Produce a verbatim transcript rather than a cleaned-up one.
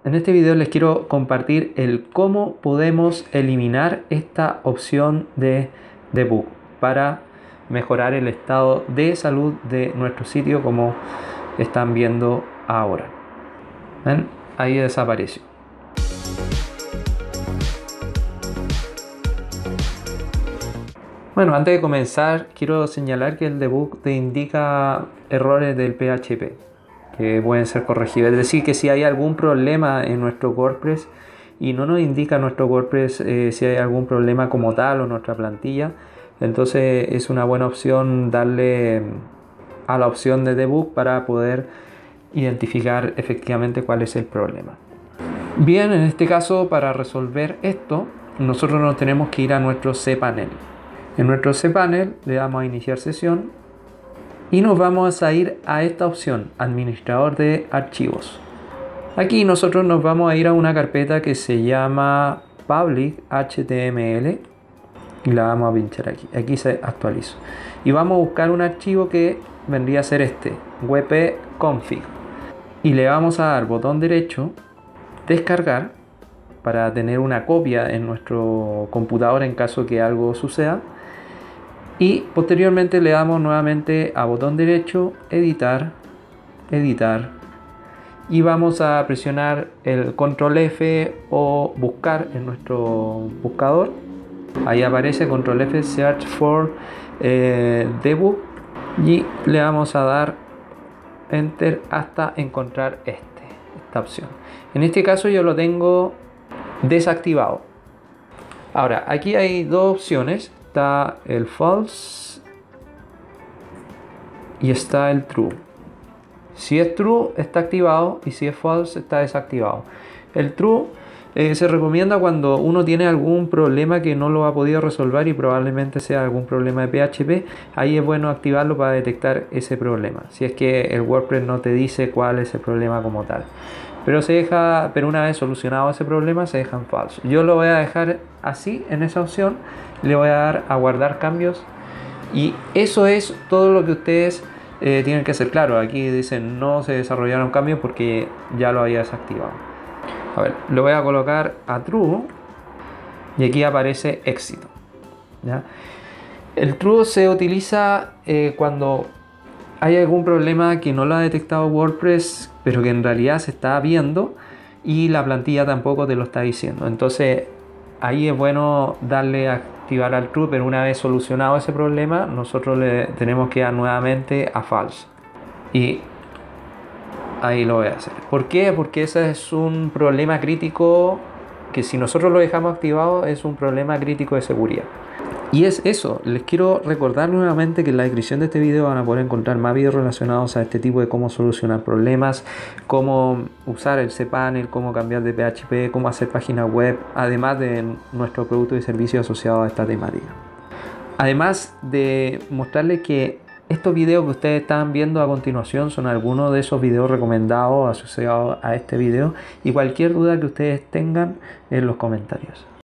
En este video les quiero compartir el cómo podemos eliminar esta opción de debug para mejorar el estado de salud de nuestro sitio, como están viendo ahora. ¿Ven? Ahí desapareció. Bueno, antes de comenzar quiero señalar que el debug te indica errores del P H P que pueden ser corregidos. Es decir, que si hay algún problema en nuestro WordPress y no nos indica nuestro WordPress eh, si hay algún problema como tal o nuestra plantilla, entonces es una buena opción darle a la opción de debug para poder identificar efectivamente cuál es el problema. Bien, en este caso, para resolver esto, nosotros nos tenemos que ir a nuestro cPanel. En nuestro cPanel le damos a iniciar sesión y nos vamos a ir a esta opción, administrador de archivos. Aquí nosotros nos vamos a ir a una carpeta que se llama public H T M L y la vamos a pinchar aquí. Aquí se actualiza y vamos a buscar un archivo que vendría a ser este, wp-config, y le vamos a dar botón derecho, descargar, para tener una copia en nuestro computador en caso que algo suceda. Y posteriormente le damos nuevamente a botón derecho, editar, editar, y vamos a presionar el control F o buscar en nuestro buscador. Ahí aparece control F, search for eh, debug, y le vamos a dar enter hasta encontrar este, esta opción. En este caso yo lo tengo desactivado. Ahora, aquí hay dos opciones. Está el false y está el true. Si es true está activado y si es false está desactivado. El true eh, se recomienda cuando uno tiene algún problema que no lo ha podido resolver y probablemente sea algún problema de P H P. Ahí es bueno activarlo para detectar ese problema, si es que el WordPress no te dice cuál es el problema como tal. Pero se deja, pero una vez solucionado ese problema se deja en falso. Yo lo voy a dejar así en esa opción. Le voy a dar a guardar cambios y eso es todo lo que ustedes eh, tienen que hacer. Claro, aquí dicen no se desarrollaron cambios porque ya lo había desactivado. A ver, lo voy a colocar a true y aquí aparece éxito, ¿ya? El true se utiliza eh, cuando hay algún problema que no lo ha detectado WordPress, pero que en realidad se está viendo y la plantilla tampoco te lo está diciendo. Entonces ahí es bueno darle a activar al true, pero una vez solucionado ese problema nosotros le tenemos que dar nuevamente a false, y ahí lo voy a hacer. ¿Por qué? Porque ese es un problema crítico que si nosotros lo dejamos activado es un problema crítico de seguridad. Y es eso, les quiero recordar nuevamente que en la descripción de este video van a poder encontrar más videos relacionados a este tipo de cómo solucionar problemas, cómo usar el cPanel, cómo cambiar de P H P, cómo hacer páginas web, además de nuestros productos y servicios asociados a esta temática. Además de mostrarles que estos videos que ustedes están viendo a continuación son algunos de esos videos recomendados asociados a este video, y cualquier duda que ustedes tengan en los comentarios.